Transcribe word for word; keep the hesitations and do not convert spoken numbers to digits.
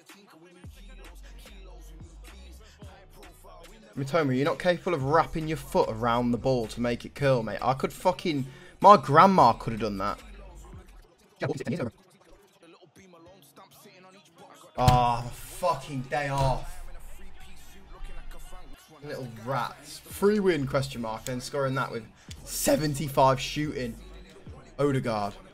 Mitoma, you're not capable of wrapping your foot around the ball to make it curl, mate. I could fucking... My grandma could have done that. Ah, oh, fucking day off. Little rats. Free win, question mark. Then scoring that with seventy-five shooting. Odegaard.